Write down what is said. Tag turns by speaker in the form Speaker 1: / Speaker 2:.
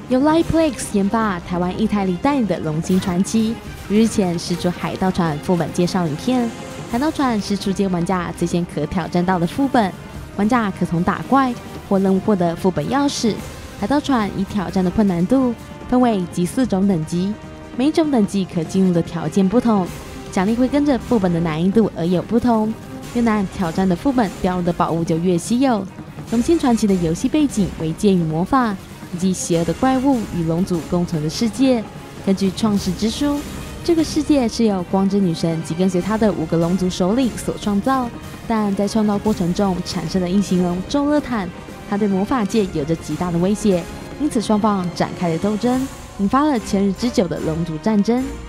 Speaker 1: 由 Lightplex 研发、台湾一台里代理的《龙星传奇》日前释出海盗船副本介绍影片。海盗船是初阶玩家最先可挑战到的副本，玩家可从打怪或任务获得副本钥匙。海盗船以挑战的困难度分为及4种等级，每种等级可进入的条件不同，奖励会跟着副本的难易度而有不同。越难挑战的副本，掉入的宝物就越稀有。《龙星传奇》的游戏背景为剑与魔法以及邪恶的怪物与龙族共存的世界。根据创世之书，这个世界是由光之女神及跟随她的5个龙族首领所创造，但在创造过程中产生了异形龙宙勒坦，他对魔法界有着极大的威胁，因此双方展开了斗争，引发了千日之久的龙族战争。